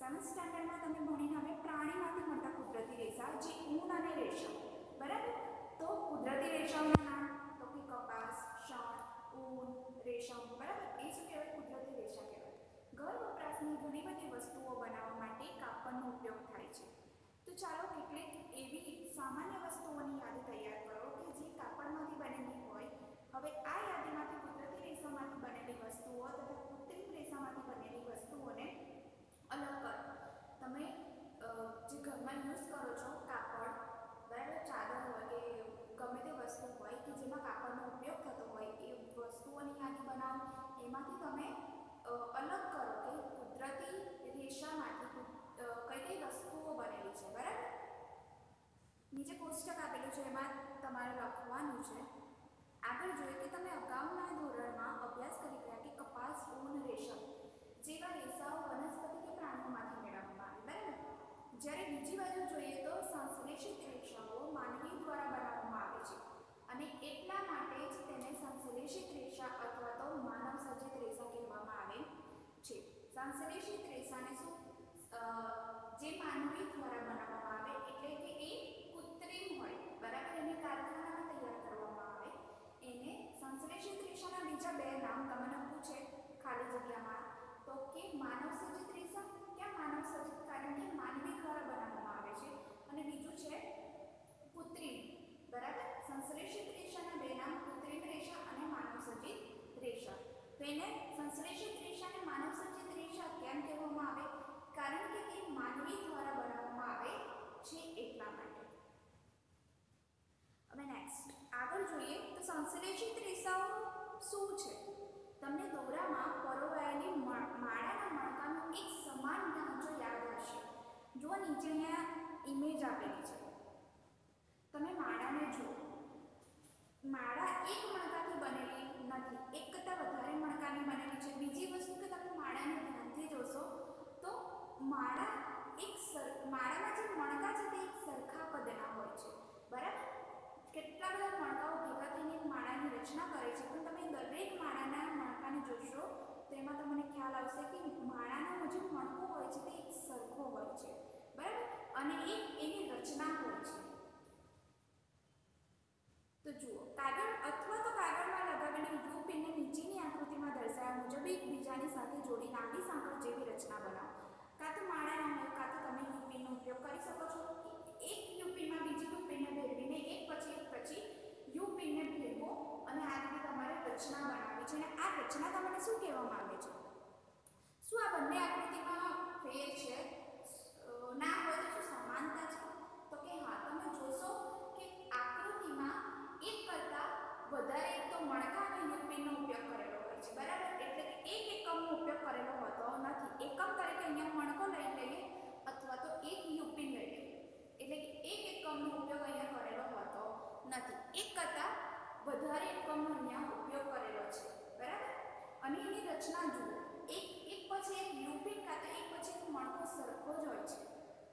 7th સ્ટાન્ડર્ડમાં તમે ભણીને હવે પ્રાણીમાંથી મળતા કુદરતી રેસા જે ઊન અને રેશમ, બરાબર? તો કુદરતી રેસાઓના નામ તો કે કપાસ, શણ, ઊન, રેશમ, બરાબર? એ શું કહેવાય? કુદરતી રેસા કહેવાય. ઘર વપરાશની ઘણી બધી વસ્તુઓ બનાવવા માટે કાપડનો ઉપયોગ થાય છે. તો ચાલો કેટલીક એવી સામાન્ય વસ્તુઓની યાદી તૈયાર કરો કે જે કાપડમાંથી બનેલી હોય. હવે આ યાદીમાંથી કુદરતી રેસામાંથી બનેલી વસ્તુઓ તથા કૃત્રિમ રેસામાંથી બનેલી વસ્તુઓને અલગ કરો. તમે જે ઘરમાં યુઝ કરો છો કાપડ, બરાબર, ચાદર હોય કે ગમે તે વસ્તુ હોય કે જેમાં કાપડનો ઉપયોગ થતો હોય એ વસ્તુઓની યાદી બનાવો. એમાંથી તમે અલગ કરો કે કુદરતી રેસામાંથી કઈ કઈ વસ્તુઓ બનેલી છે, બરાબર? નીચે કોષ્ટક આપેલું છે એમાં તમારે લખવાનું છે. આગળ જોઈએ કે તમે અગાઉના ધોરણમાં અભ્યાસ કરી ગયા કે કપાસ, ઊન, રેશમ જેવા રેસાઓ વનસ્પતિ કે પ્રાણીઓમાંથી મેળવવામાં આવે, બરાબર? જ્યારે બીજી બાજુ જોઈએ તો સંશ્લેષિત રેસાઓ માનવી દ્વારા બનાવવામાં આવે છે અને એટલા માટે જ તેને સંશ્લેષિત રેસા અથવા તો માનવ સર્જિત રેસા કહેવામાં આવે છે. સંશ્લેષિત રેસાને શું જે માનવી દ્વારા બનાવવામાં આવે એટલે કે એ કૃત્રિમ હોય, બરાબર? એને કારખાનામાં તૈયાર કરવામાં આવે એને સંશ્લેષિત રેસાના બીજા બે નામ તમને પૂછે ખાલી જગ્યામાં તો કે માનવ સર્જિત રેસા. ક્યાં માનવ સર્જિત? કારણ કે માનવી દ્વારા બનાવવામાં આવે છે. અને બીજું છે કૃત્રિમ, બરાબર? સંશ્લેષિત રેસાના બે નામ કૃત્રિમ રેસા અને માનવ સર્જિત રેસા. તો એને સંશ્લેષિત રેસા અને માનવ સર્જિત રેસા કેમ કહેવામાં આવે? કારણ કે તે માનવી દ્વારા બનાવવામાં આવે છે એટલા માટે. હવે નેક્સ્ટ આગળ જોઈએ તો સંશ્લેષિત રેસાઓ શું છે? તમને દોરામાં પરોવાયેલી માળાના મણકાનો એક સમાન ઢાંચો યાદ હશે. જો નીચે અહીંયા ઇમેજ આપેલી છે, તમે માળાને જુઓ. માળા એક મણકાથી બનેલી નથી, એક કરતાં વધારે મણકાની બનેલી છે. બીજી વસ્તુ કે તમે માળાને ધ્યાનથી જોશો તો માળાના જે મણકા છે તે એક સરખા કદના હોય છે, બરાબર? કેટલા બધા મણકાઓ ભેગા થઈને માળાની રચના કરે છે, પણ તમે દરેક માળાના મણકાને જોશો તો એમાં તમને ખ્યાલ આવશે કે માળાનો જે મણકો હોય છે તે એક સરખો હોય છે, બરાબર? અને એની રચના હોય છે. તો જુઓ, કાગળ અથવા તો કાગળમાં લગાવેલી યુ પિનને નીચેની આકૃતિમાં દર્શાવ્યા મુજબ એકબીજાની સાથે જોડી લાંબી સાંકળ જેવી રચના બનાવો. કાં તો માળાના હોય કાં તો તમે યુ પિનનો ઉપયોગ કરી શકો છો. એક યુ પિનમાં બીજી યુ પિનને ભેળવીને એક પછી યુ પિનને ભેળવો અને આ રીતે તમારે રચના બનાવવી છે. અને આ રચના તમને શું કહેવામાં આવે છે? શું આ બંને આકૃતિમાં ફેર છે? ના હોય તો શું સમાનતા છે? તો કે હા, તમે જોશો કે આકૃતિમાં એક કરતાં વધારે એક તો મણકા અને યુ પિનનો ઉપયોગ કરેલો હોય છે, બરાબર? એટલે કે એક એકમનો ઉપયોગ કરેલો હોતો નથી. એકમ તરીકે અહીંયા મણકો લઈ લઈએ અથવા તો એક યુ પિન લઈ લઈએ, એટલે કે એક એકમનો ઉપયોગ અહીંયા કરેલો હોતો નથી. એક કરતાં વધારે એકમનો અહીંયા ઉપયોગ કરેલો છે, બરાબર? અને એની રચના જુઓ, એક પછી એક યુ પિન કાં તો એક પછી એક મણકો સરખો જ હોય છે.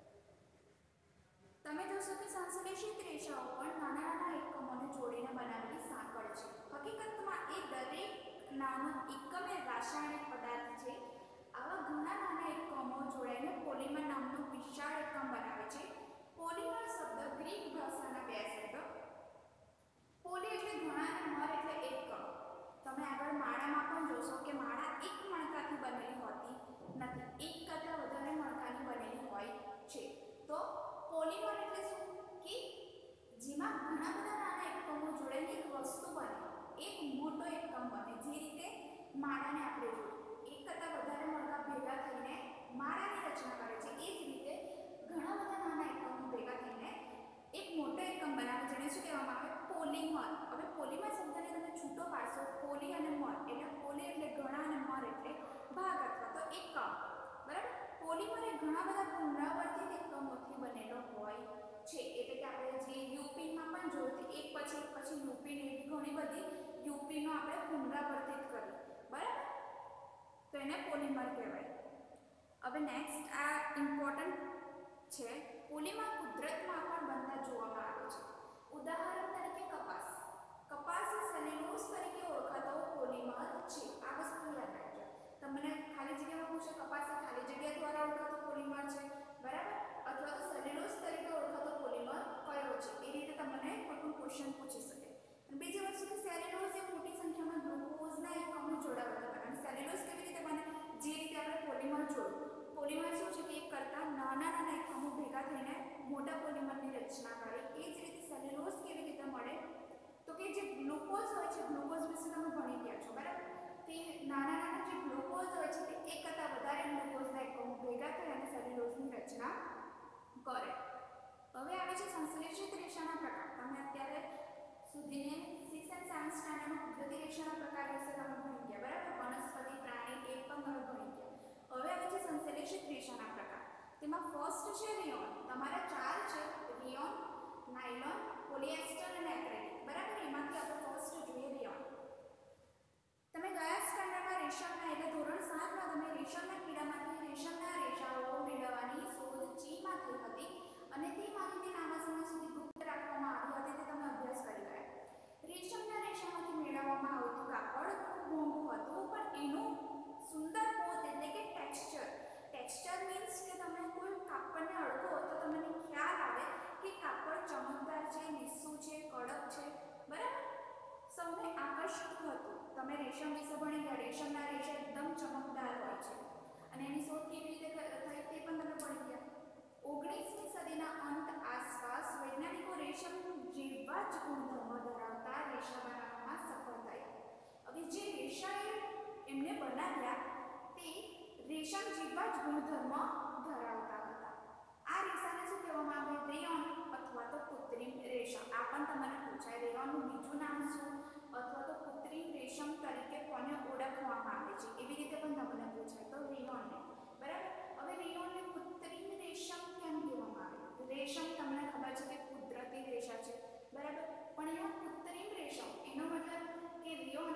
તમે જોશો કે સંશ્લેષિત રેસાઓ પણ નાના નાના એકમોને જોડીને બનાવેલી સાંકળ છે. હકીકતમાં એ દરેક નાનો એકમ એ રાસાયણિક પદાર્થ છે. આવા ઘણા નાના એકમો જોડાઈને પોલિમર નામનો વિશાળ એકમ બનાવે છે. પોલિમર શબ્દ ગ્રીક ભાષાના બે શબ્દ પોલી એટલે ઘણા અને મર એટલે એકમ. તમે આગળ માળામાં પણ જોશો કે માળા એક મણકાથી બનેલી હોતી નથી, એક કરતાં વધારે મણકાની બનેલી હોય છે. તો પોલિમર એટલે શું? કે જેમાં ઘણા બધા નાના એકમો જોડાઈને એક વસ્તુ બને, એક મોટો એકમ બને. જે રીતે માળાને આપણે જોયું, એક કરતાં વધારે મણકા ભેગા થઈને માળાની રચના કરે છે, એ જ રીતે ઘણા બધા નાના એકમો ભેગા થઈને એક મોટો એકમ બનાવે, જેને શું કહેવામાં આવે? પોલિમર. હવે પોલિમર શબ્દને તમે છૂટો પાડશો, પોલી અને મર, એટલે પોલી એટલે ઘણા અને મર એટલે ભાગ અથવા તો એકમ, બરાબર? પોલિમર એ ઘણા બધા પુનરાવર્તિત એકમોથી બનેલો હોય છે. એટલે કે આપણે જે યુ પિનમાં પણ જોયું કે એક પછી યુ પિન, એવી ઘણી બધી યુ પિનો આપણે પુનરાવર્તિત કરી, બરાબર? તો એને પોલિમર કહેવાય. હવે નેક્સ્ટ આ ઇમ્પોર્ટન્ટ છે. પોલિમર કુદરતમાં પણ બનતા જોવામાં આવે છે. ઉદાહરણ તરીકે કપાસ. કપાસ એ સેલ્યુલોઝ તરીકે ઓળખાતો પોલિમર છે. આ વસ્તુ યાદ રાખજો. તમને ખાલી જગ્યામાં પૂછે કપાસ એ ખાલી જગ્યા દ્વારા ઓળખાતો પોલિમર બરાબર, અથવા તો સેલ્યુલોઝ તરીકે ઓળખાતો પોલિમર કયો છે, એ રીતે તમને કોઈ પણ ક્વેશ્ચન પૂછી શકે. અને બીજી વસ્તુ કે સેલ્યુલોઝ એ મોટી સંખ્યામાં ગ્લુકોઝના એકમો જોડાવાથી બને. અને સેલ્યુલોઝ કેવી રીતે બને? જે રીતે આપણે પોલિમર જોયું. પોલિમર શું છે કે એક કરતાં નાના એકમો ભેગા થઈને મોટા પોલિમરની રચના કરે. એ જ રીતે સેલ્યુલોઝ કેવી રીતે મળે? તો કે જે ગ્લુકોઝ હોય છે, ગ્લુકોઝ વિશે તમે ભણી ગયા છો બરાબર, તે નાના જે ગ્લુકોઝ હોય છે તે એક કરતાં વધારે ગ્લુકોઝના એકમો ભેગા થઈ અને સેલ્યુલોઝની રચના કરે. હવે આવે છે સંશ્લેષિત રેશાના પ્રકાર. તમે અત્યારે સુધીને 6 અને 7 સ્ટાન્ડર્ડમાં કુદરતી રેશાના પ્રકાર વિશે તમે ભણી ગયા બરાબર, વનસ્પતિ, પ્રાણી એ પણ તમે ભણી ગયા. હવે આવે છે સંશ્લેષિત રેશાના પ્રકાર. તેમાં ફર્સ્ટ છે રિયોન. તમારા 4 છે: રિયોન, નાયલોન, પોલિએસ્ટર અને એક્રેલિક બરાબર. એમાંથી આપણે ફર્સ્ટ જોઈએ રિયોન. તમે ગયા સ્ટાન્ડર્ડમાં રેશમના એટલે ધોરણ 7માં તમે રેશમના કીડામાંથી રેશમના રેશાઓ મેળવવાની શોધ ચીનમાં થઈ હતી અને તે માહિતી લાંબા સમય સુધી ગુપ્ત રાખવામાં આવી હતી, તે તમે અભ્યાસ કરી ગયા. રેશમના રેશામાંથી મેળવવામાં આવતું કાપડ ખૂબ મોંઘું હતું, પણ એનું સુંદર પોત એટલે કે ટેક્સચર મીન્સ કે તમે કોઈ કાપડને અડકો તો તમને ખ્યાલ આવે કે કાપડ ચમકદાર છે, લીસું છે, કડક છે બરાબર, સૌને આકર્ષતું હતું. તમે રેશમ વિશે ભણી ગયા. રેશમના રેશા એકદમ ચમકદાર હોય છે અને એની શોધ કેવી રીતે થઈ તે પણ તમે ભણી ગયા. 19મી સદીના અંત આસપાસ વૈજ્ઞાનિકો રેશમ જેવા જ ગુણધર્મો ધરાવતા રેશા બનાવવામાં સફળ થયા. હવે જે રેશા એમને બનાવ્યા તે રેશમ જેવા જ ગુણધર્મો ધરાવતા હતા. આ રેશાને શું કહેવામાં આવે? રેયોન અથવા તો કૃત્રિમ રેશમ. આ પણ તમને પૂછાય. રેયોનનું બીજું નામ શું અથવા તો કૃત્રિમ રેશમ તરીકે કોને ઓળખવામાં આવે છે, એવી રીતે પણ તમને પૂછાય તો રેયોનને બરાબર. હવે રેયોનને કૃત્રિમ રેશમ કેમ કહેવામાં આવે? રેશમ તમને ખબર છે કે કુદરતી રેશા છે બરાબર, પણ એનો કૃત્રિમ રેશમ એનો મતલબ કે રેયોન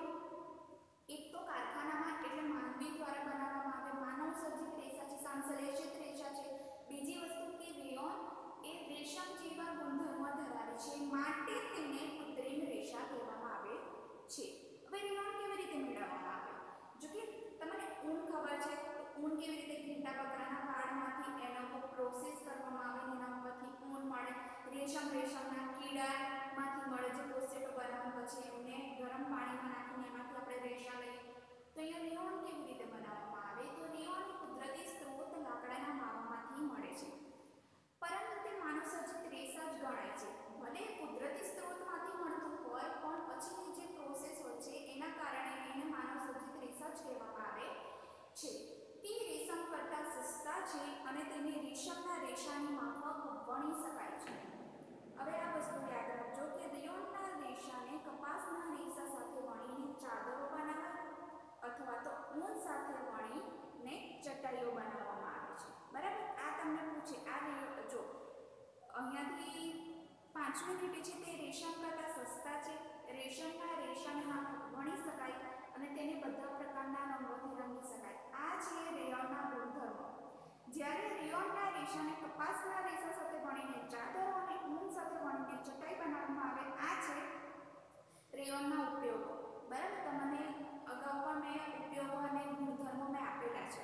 એક તો કારખાનામાં એટલે માનવી દ્વારા બનાવવામાં આવે, માનવ સર્જિત રેશા છે, સંશ્લેષિત રેશા છે. બીજી વસ્તુ કે રેયોન એ રેશમ જેવા ગુણધર્મો ધરાવે છે, માટે તેને કૃત્રિમ રેશા કહેવામાં આવે છે. હવે રેયોન કેવી રીતે મેળવવામાં આવે? જો કે તમને ઊન ખબર છે તો ઊન કેવી રીતે ઘેટા બકરાના વાળમાંથી એનો પ્રોસેસ કરવામાં આવે ને એના ઉપરથી ઊન મળે. રેશમના કીડામાંથી મળે જે કોષેટો બનાવવા પછી એમને ગરમ પાણીમાં નાખીને એમાંથી આપણે રેશા લઈએ. તો અહીંયા રેયોન કેવી રીતે બનાવવામાં આવે? તો રેયોન કુદરતી સ્ત્રોત લાકડાના માવામાંથી મળે છે, પરંતુ તે માનવસર્જિત રેશા જ ગણાય છે. ભલે કુદરતી સ્ત્રોતમાંથી મળતું હોય પણ પછીની જે પ્રોસેસ હોય છે એના કારણે એને માનવસર્જિત રેશા જ કહેવામાં આવે છે. તે રેશમ કરતાં સસ્તા છે અને તેને રેશમના રેશાની માફક વણી શકાય છે. હવે આ વસ્તુ યાદ રાખજો કે રેયોનના રેશાને કપાસના રેશા સાથે વણીને ચાદરો બનાવાય અથવા તો ઊન સાથે વણીને ચટાઈઓ બનાવવામાં આવે છે બરાબર. આ તમને પૂછે. આ જો અહીંયાથી 5મી લીટી છે તે રેશમ કરતાં સસ્તા છે, રેશમના રેશાને વણી શકાય અને તેને બધા પ્રકારના રંગોથી રંગી શકાય. આ છે રેયોનના ગુણધર્મો. જ્યારે રેયોનના રેશાને કપાસના રેશા સાથે વણીને ચાદરો અને ઊન સાથે વણીને ચટાઈ બનાવવામાં આવે, આ છે રેયોનના ઉપયોગો બરાબર. તમને અગાઉ પણ મેં ઉપયોગો અને ગુણધર્મો મેં આપેલા છે.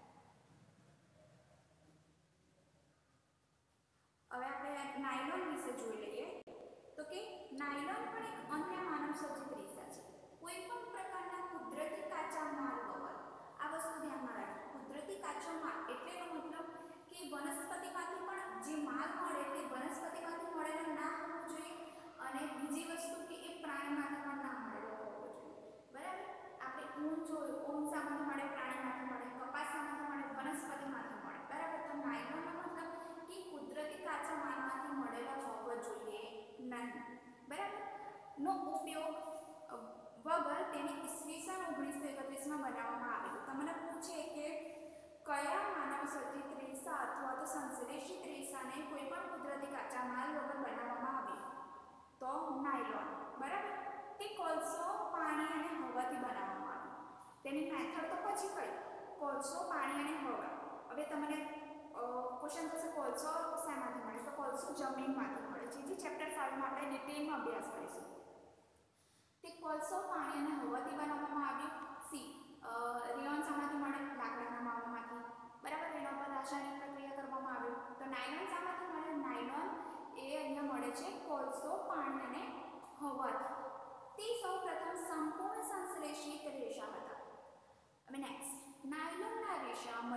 હવે આપણે નાયલોન વિશે જોઈ લઈએ. તો કે નાયલોન પણ એક અન્ય માનવસર્જિત રેશા છે. કોઈ પણ પ્રકારના કુદરતી કાચા માલ વગર. આ વસ્તુ ધ્યાનમાં રાખો. કુદરતી કાચો માલ એટલે એનો મતલબ કે વનસ્પતિમાંથી પણ જે માલ મળે તે વનસ્પતિમાંથી મળેલો ના હોવો જોઈએ અને બીજી વસ્તુ કે એ પ્રાણીમાંથી પણ ના મળેલો હોવો જોઈએ બરાબર. આપણે ઊન જોયું, ઊન શામાંથી મળે? પ્રાણીમાંથી મળે. કપાસ શામાંથી મળે? વનસ્પતિમાંથી મળે બરાબર. તો નાયલોનનો મતલબ કે કુદરતી કાચા માલમાંથી મળેલો હોવો જોઈએ નહીં બરાબર. નો ઉપયોગ વગર તેને ઈસવીસન 1931માં બનાવવામાં આવેલું. તમને પૂછે કે કયા માનવસર્જિત રેશા અથવા તો સંશ્લેષિત રેશાને કોઈ પણ કુદરતી કાચા માલ વગર બનાવવામાં આવે તો નાયલોન બરાબર. તે કોલસો, પાણી અને હવાથી બનાવવામાં આવે. તેની મેથડ તો પછી કઈ? કોલસો, પાણી અને હવા. હવે તમને ક્વેશ્ચન થશે કોલસો શેમાંથી મળે? તો કોલસો જમીનમાંથી મળે છે, જે ચેપ્ટર 5માં આપણે ડિટેલમાં અભ્યાસ કરીશું. તે કોલસો, પાણી અને હવાથી બનાવવામાં આવ્યું. સી રેયોન શામાંથી મળે? લાકડાના માવામાંથી બરાબર. એના પર રાસાયણિક પ્રક્રિયા કરવામાં આવે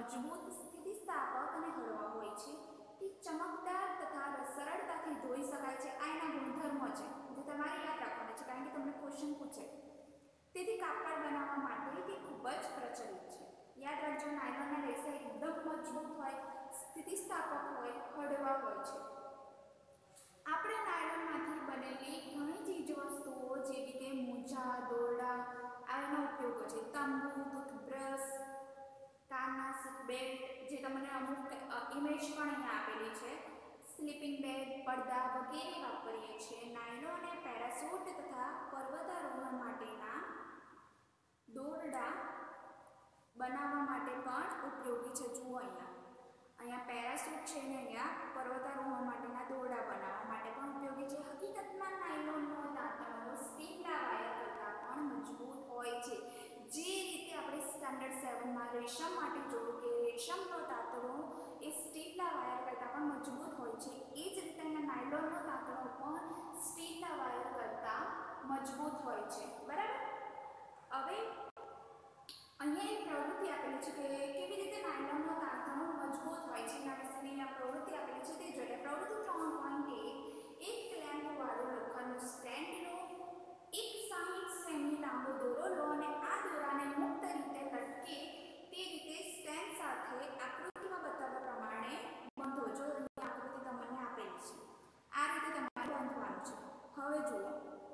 મજબૂત, સ્થિતિસ્થાપક અને હળવા હોય છે. તે ચમકદાર તથા સરળતાથી ધોઈ શકાય છે. આ એના ગુણધર્મો છે જે તમારે યાદ રાખવાના છે કારણ કે તમને ક્વેશ્ચન પૂછે. તેથી કાપડ બનાવવા માટે તે ખૂબ જ પ્રચલિત છે. યાદ રાખજો, નાયલોનના રેસા એકદમ મજબૂત હોય, સ્થિતિસ્થાપક હોય, હળવા હોય છે. આપણે નાયલોનમાંથી બનેલી ઘણી ચીજવસ્તુઓ જેવી કે મોજા, દોરડા આના ઉપયોગો છે. તંબુ, ટૂથબ્રશ, કાનના બેલ્ટ, જે તમને અમુક ઇમેજ પણ અહીંયા આપેલી છે, સ્લીપિંગ બેગ, પડદા વગેરે વાપરીએ છીએ. નાયલોન અને પેરાશૂટ તથા પર્વતારોહણ માટેના દોરડા બનાવવા માટે પણ ઉપયોગી છે. જુઓ અહીંયા પેરાશૂટ છે ને અહીંયા પર્વતારોહણ માટેના દોરડા બનાવવા માટે પણ ઉપયોગી છે. હકીકતમાં નાયલોનનો તાંતણો સ્ટીલના વાયર કરતાં પણ મજબૂત હોય છે. જે રીતે આપણે સ્ટાન્ડર્ડ 7માં રેશમ માટે જોયું કે રેશમનો તાંતણો એ સ્ટીલના વાયર કરતાં પણ મજબૂત હોય છે, એ જ રીતે અહીંયા નાયલોનનો તાંતણો પણ સ્ટીલના વાયર કરતાં મજબૂત હોય છે. બરાબર. હવે અહીંયા એક પ્રવૃત્તિ આપેલી છે કે કેવી રીતે નાયલોનનો તાંતણો મજબૂત હોય છે. એના વિશેની અહીંયા પ્રવૃત્તિ આપેલી છે તે જોઈએ. પ્રવૃત્તિ 3.1 એક ક્લેમ્પવાળું લોખંડનું સ્ટેન્ડ લો, એક 60 સેમી લાંબો દોરો લો અને આ દોરાને મુક્ત રીતે લટકે તે રીતે સ્ટેન્ડ સાથે આકૃતિમાં બતાવ્યા પ્રમાણે બાંધો. જો અહીં આકૃતિ તમને આપેલી છે, આ રીતે તમારે બાંધવાનું છે. હવે જુઓ,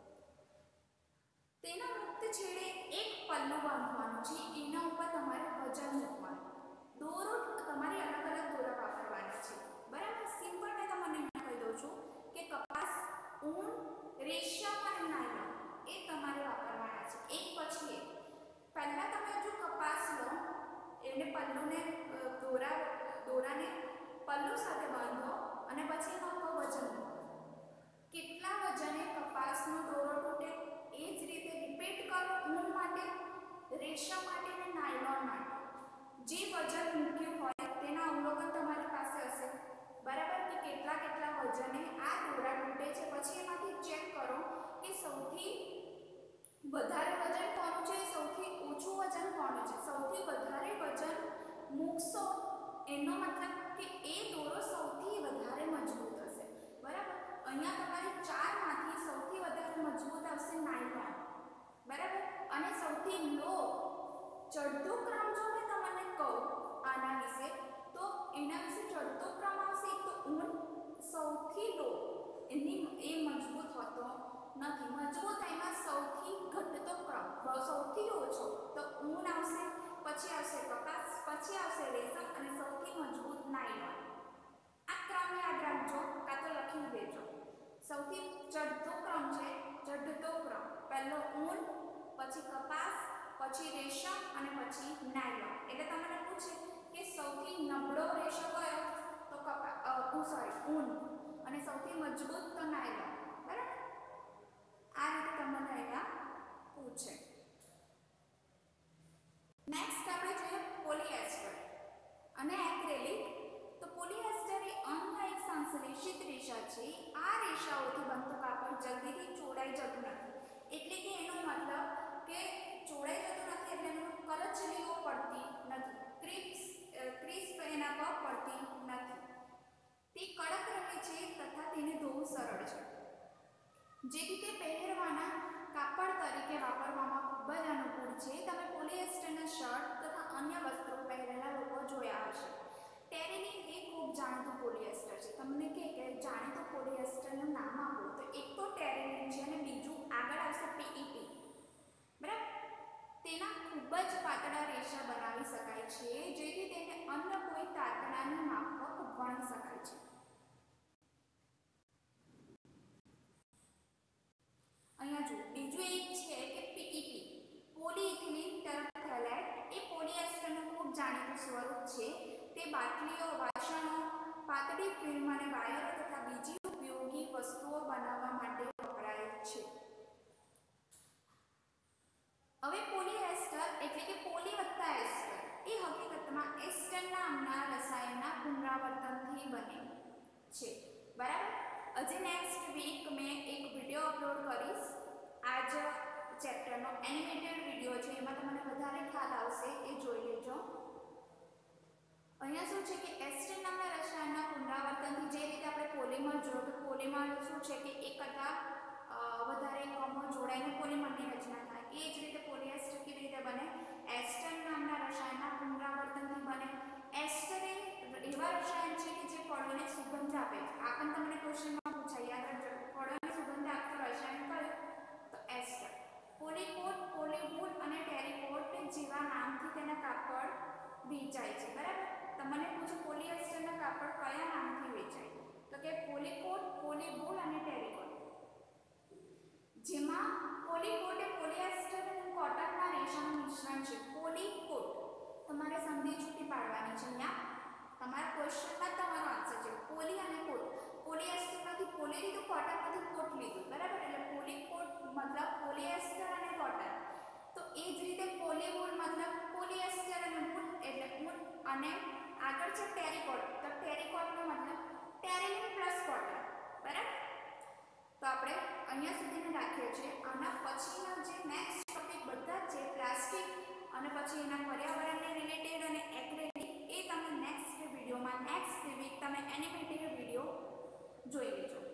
તેના મુક્ત છેડે એક પલ્લું બાંધવાનું છે. એના ઉપર તમારે વજન મૂકવાનું. દોરો તમારે અલગ અલગ દોરા વાપરવાના છે. બરાબર. સિમ્પલ મેં તમને કહી દઉં છું કે કપાસ, ઊન, રેશમ અને નાયલોન એ તમારે વાપરવાના છે. એક પછી એક. પહેલા તમે જો કપાસ લો, એને પલ્લુને દોરાને પલ્લુ સાથે બાંધો અને પછી એના ઉપર વજન મૂકો. કેટલા વજને કપાસનો દોરો તૂટે એ જ રીતે રિપીટ કરો. ઊન માટે, રેશમ માટે અને નાયલોન માટે જે વજન મૂક્યું હોય તેના અવલોકન તમારી પાસે હશે. બરાબર. કે કેટલા વજને આ દોરા તૂટે છે. પછી એમાંથી ચેક કરો કે સૌથી વધારે વજન કોનું છે, સૌથી ઓછું વજન કોનું છે. સૌથી વધારે વજન મૂકશો એનો મતલબ કે એ દોરો સૌથી વધારે મજબૂત હશે. બરાબર. અહીંયા તમારે ચારમાંથી સૌથી વધારે મજબૂત આવશે નાયલોન. બરાબર. અને સૌથી લો ચડતો ક્રમ જો મેં તમને કહું આના વિશે, તો એના વિશે ચડતો ક્રમ આવશે. એક તો ઊન સૌથી લો, એ મજબૂત હોતો નથી. મજબૂત એમાં સૌથી ઘટતો ક્રમ, સૌથી ઓછો તો ઊન આવશે, પછી આવશે કપાસ, પછી આવશે રેશમ અને સૌથી મજબૂત નાયલોન. આ ક્રમ યાદ રાખજો, કાં તો લખી દેજો. સૌથી ચડતો ક્રમ છે, ચડતો ક્રમ પહેલો ઊન, પછી કપાસ, પછી રેશમ અને પછી નાયલોન. એટલે તમને પૂછે કે સૌથી નબળો રેશો કયો, તો ઊન, અને સૌથી મજબૂત તો નાયલોન. બરાબર. આ રીતે તમને અહીંયા પૂછે. નેક્સ્ટ આપણે જોઈએ પોલિએસ્ટર અને એક્રેલિક. તો પોલિએસ્ટર એ અનલાયક સંશ્લેષિત રેશા છે. આ રેશાઓથી બનતું કાપડ જલ્દીથી ચોડાઈ જતું નથી. એટલે કે એનો મતલબ કે ચોડાઈ જતું નથી એટલે એનો કરચલીઓ પડતી નથી, ક્રિસ્પ એના પર પડતી નથી. તે કડક રહે છે તથા તેને ધોવું સરળ છે, જેથી તે પહેરવાના કાપડ તરીકે વાપરવામાં ખૂબ જ અનુકૂળ છે. તમે પોલિએસ્ટરના શર્ટ તથા અન્ય વસ્ત્રો પહેરેલા લોકો જોયા હશે. ટેરેલિન એ ખૂબ જાણીતું પોલિએસ્ટર છે. તમને કે જાણીતું પોલિએસ્ટરનું નામ આપો તો એક તો ટેરેલિન છે અને બીજું આગળ આવશે પીઈટી. બરાબર. તેના ખૂબ જ પાતળા રેશા બનાવી શકાય છે, જેથી તેને અન્ય કોઈ તાતણાની માફક વણી શકાય છે. અહીંયા જો બીજું એક છે કે પીઈટી, પોલીઇથિલિન ટરફથેલેટ. એ પોલિએસ્ટરનું ખૂબ જાણીતું સ્વરૂપ છે. તે બાટલીઓ, વાસણો, પાતળી ફિલ્મ અને વાયરો તથા બીજી ઉપયોગી વસ્તુઓ બનાવવા માટે વપરાય છે. હવે પોલિએસ્ટર એટલે કે પોલી વત્તા એસ્ટર એ હકીકતમાં એસ્ટર નામના રસાયણના પુનરાવર્તનથી બને છે. બરાબર. હજી નેક્સ્ટ વીક મેં એક વિડીયો અપલોડ કરીશ. આ જ ચેપ્ટરનો એનિમેટેડ વિડીયો છે, એમાં તમને વધારે ખ્યાલ આવશે, એ જોઈ લેજો. છે કે એસ્ટર નામના રસાયણના પુનરાવર્તનથી જે રીતે આપણે પોલિમર જોયું તો પોલિમર શું છે કે એક કરતાં વધારે એકમો જોડાઈને પોલિમરની રચના થાય. એ જ રીતે પોલિએસ્ટર કેવી રીતે બને? એસ્ટર નામના રસાયણના પુનરાવર્તનથી બને. એસ્ટર એ એવા રસાયણ છે કે જે ફળોને સુગંધ આપે છે. આ પણ તમને ક્વેશ્ચનમાં પૂછાય, યાદ રાખજો. ફળોને સુગંધ આપતું રસાયણ કયું? તો એસ્ટર. પોલીકોટ, પોલીવૂલ અને ટેરીકોટ જેવા નામથી તેના કાપડ વેચાય છે. બરાબર? તમને પૂછે પોલિએસ્ટરના કાપડ કયા નામથી વેચાય? તો કે પોલીકોટ, પોલીવૂલ અને ટેરીકોટ. જેમાં પોલીકોટ એ પોલિએસ્ટર અને કોટનના રેશાનું મિશ્રણ છે. પોલીકોટ તમારે સંધિ છૂટી પાડવાની છે. અહીંયા તમારા ક્વેશ્ચનમાં તમારો આન્સર છે પોલી અને કોટ. પોલિએસ્ટરમાંથી પોલી લીધું, કોટનમાંથી કોટ લીધું. બરાબર? એટલે પોલીકોટ મતલબ પોલિએસ્ટર અને કોટન. તો એ જ રીતે પોલીવૂલ મતલબ પોલિએસ્ટર અને વૂલ એટલે વૂલ. અને આગળ છે ટેરીકોટ. તો ટેરીકોટનો મતલબ ટેરીલિન પ્લસ કોટન. બરાબર? તો આપણે અહીંયા સુધીને રાખીએ છીએ. આના પછીનો જે નેક્સ્ટ ટોપિક બધા જ છે પ્લાસ્ટિક અને પછી એના પર્યાવરણને રિલેટેડ અને એક્રેલિક, એ તમે નેક્સ્ટ વિડીયોમાં નેક્સ્ટ વીક તમે એનિમેટેડ વિડીયો જોઈ લેજો.